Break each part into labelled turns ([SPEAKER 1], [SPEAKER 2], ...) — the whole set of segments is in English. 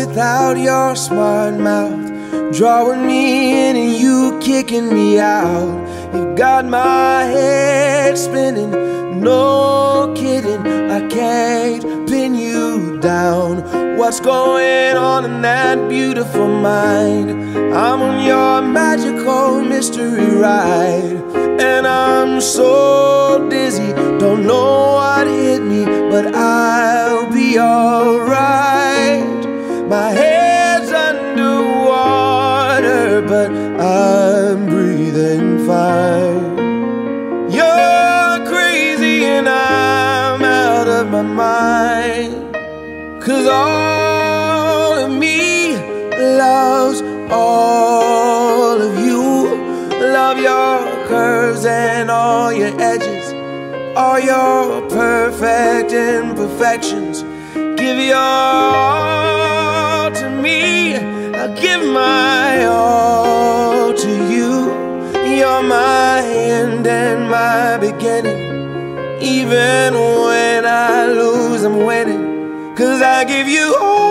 [SPEAKER 1] without your smart mouth, drawing me in and you kicking me out. You got my head spinning, no kidding, I can't pin you down. What's going on in that beautiful mind? I'm on your magical mystery ride, and I'm so dizzy, don't know what hit me, but I'll be alright. My head's underwater, but I'm breathing fine. You're crazy and I'm out of my mind, 'cause all of me loves all of you. Love your curves and all your edges, all your perfect imperfections. Give your all to me, I'll give my all to you. You're my end and my beginning. Even when I lose, I'm winning, 'cause I give you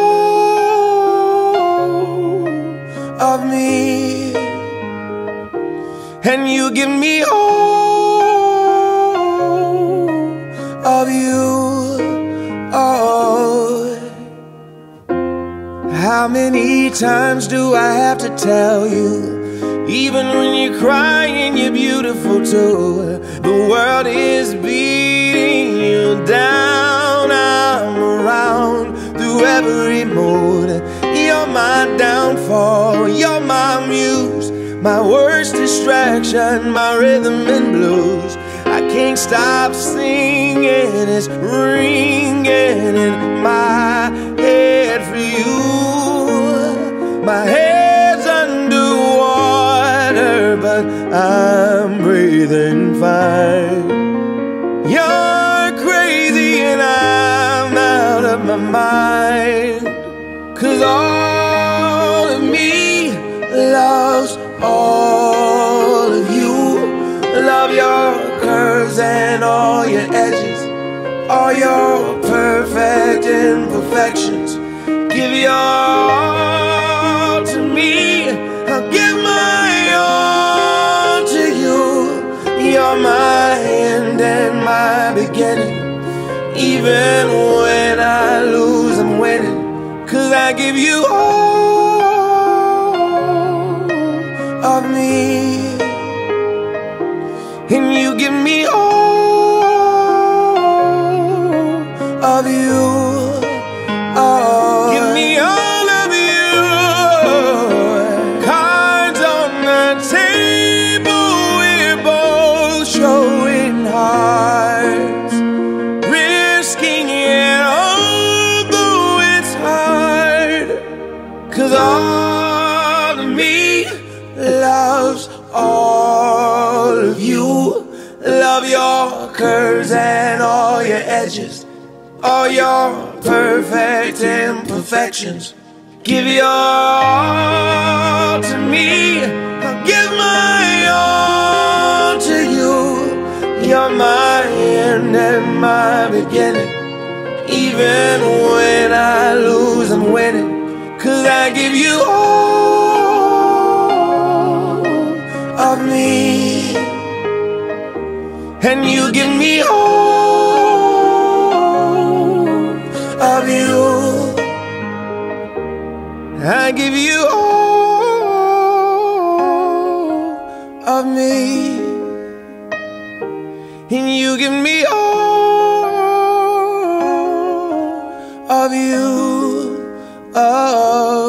[SPEAKER 1] all of me, and you give me all of you. Oh, how many times do I have to tell you? Even when you're crying, you're beautiful too. The world is beating you down. I'm around through every mood. You're my downfall, you're my muse, my worst distraction, my rhythm and blues. I can't stop singing, it's ringing in my head for you. My head's underwater, but I'm breathing fine. You're crazy and I'm out of my mind, 'cause all of me loves all of you. Love your curves and all your edges, all your perfect imperfections. Give your all to me, I'll give my all to you. You're my end and my beginning. Even when I lose, I'm winning, 'cause I give you all of me, and you give me all of you. Oh, give me all of you. Cards on the table, we're both showing hearts, risking it although it's hard, 'cause all of me loves all of you. Love your curves and all your edges, all your perfect imperfections. Give your all to me, I'll give my all to you. You're my end and my beginning. Even when I lose, I'm winning, 'cause I give you all of me, and you give me all of you. I give you all of me, and you give me all of you. Oh,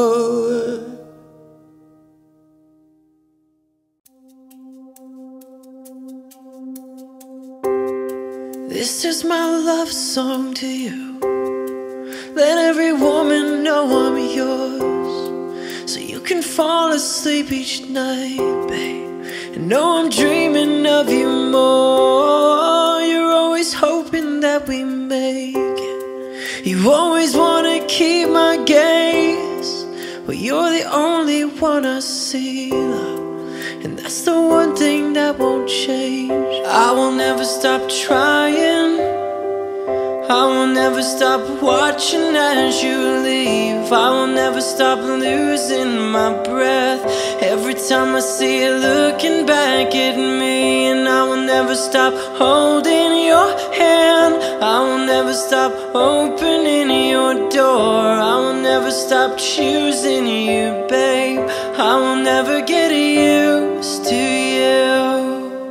[SPEAKER 2] this is my love song to you. Let every woman know I'm yours, so you can fall asleep each night, babe, and know I'm dreaming of you more. You're always hoping that we make it, you always wanna keep my gaze, but you're the only one I see, love, and that's the one thing that won't change. I will never stop trying, I will never stop watching as you leave. I will never stop losing my breath every time I see you looking back at me. And I will never stop holding your hand. I will never stop opening your door. I will never stop choosing you, babe. I will never get used to you.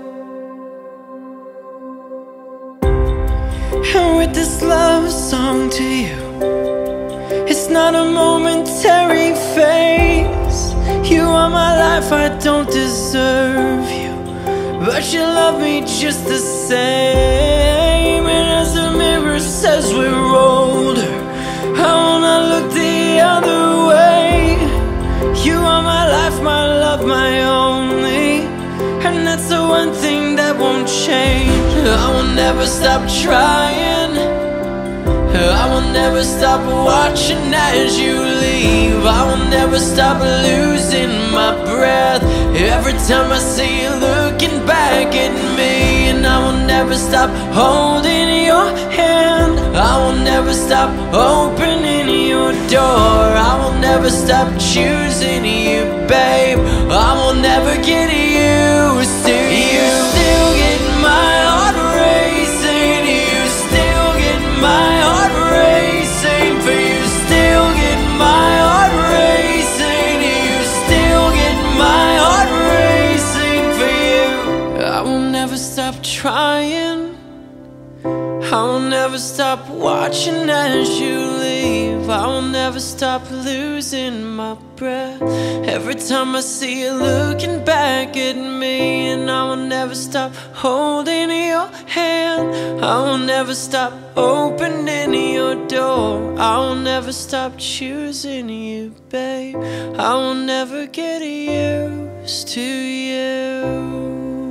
[SPEAKER 2] And with this love song to you, it's not a momentary phase. You are my life, I don't deserve you, but you love me just the same. And as the mirror says we're older, I wanna look the other way. You are my life, my love, my only, and that's the one thing that won't change. I will never stop trying. I will never stop watching as you leave. I will never stop losing my breath every time I see you looking back at me. And I will never stop holding your hand. I will never stop opening your door. I will never stop choosing you, babe. I will never get used to you. You still get my heart racing. You still get my heart racing. For you still get my heart racing. You still get my heart racing for you. I will never stop trying. I will never stop watching as you leave. I will never stop losing my breath every time I see you looking back at me. And I will never stop holding your hand. I will never stop opening your door. I will never stop choosing you, babe. I will never get used to you.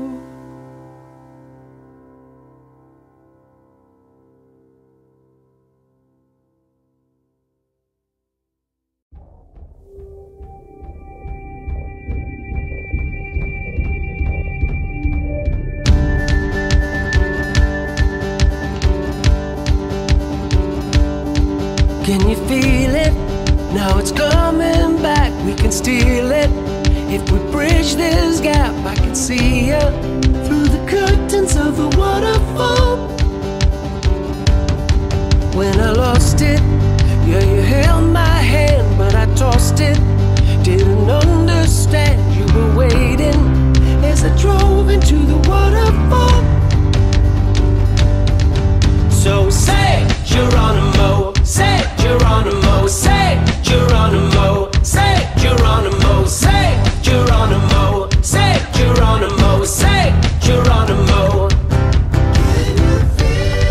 [SPEAKER 3] Can you feel it? Now it's coming back, we can steal it. If we bridge this gap, I can see you through the curtains of the waterfall. When I lost it, yeah, you held my hand, but I tossed it. Didn't understand you were waiting as I drove into the waterfall. So say Geronimo, say Geronimo, say Geronimo, say Geronimo, say Geronimo, say Geronimo, say Geronimo. Can you feel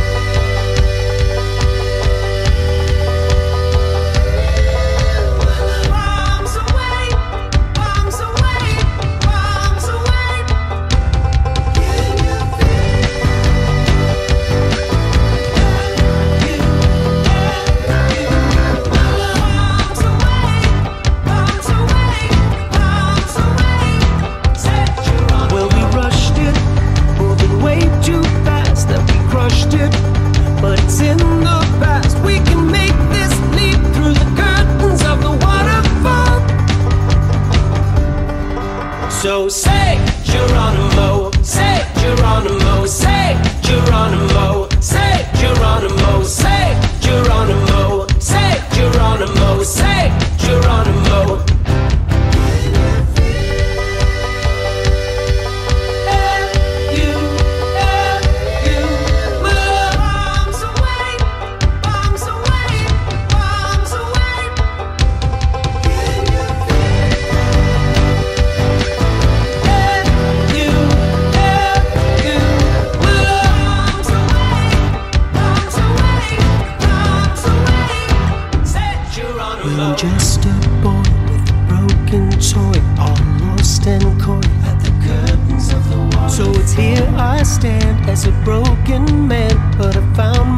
[SPEAKER 3] bombs away, bombs away, bombs away? Can you but it's in the past. We can make this leap through the curtains of the waterfall. So say Geronimo, say Geronimo, say Geronimo, say Geronimo, say Geronimo, say Geronimo, say Geronimo. Just a boy with a broken toy, all lost and caught at the curtains of the water. So it's here I stand as a broken man, but I found